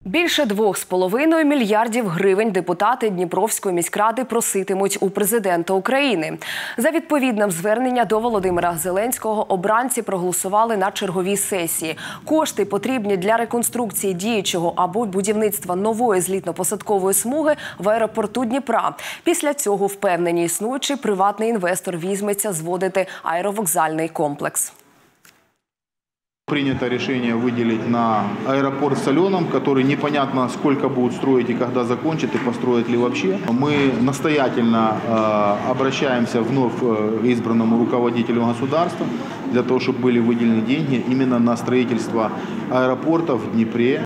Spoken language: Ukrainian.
Більше 2,5 мільярдів гривень депутати Дніпровської міськради проситимуть у президента України. За відповідним зверненням до Володимира Зеленського обранці проголосували на черговій сесії. Кошти потрібні для реконструкції діючого або будівництва нової злітно-посадкової смуги в аеропорту Дніпра. Після цього, впевнені існуючий, приватний інвестор візьметься зводити аеровокзальний комплекс. Принято решение выделить на аэропорт в Соленом, который непонятно сколько будут строить и когда закончат, и построят ли вообще. Мы настоятельно обращаемся вновь избранному руководителю государства для того, чтобы были выделены деньги именно на строительство аэропорта в Днепре.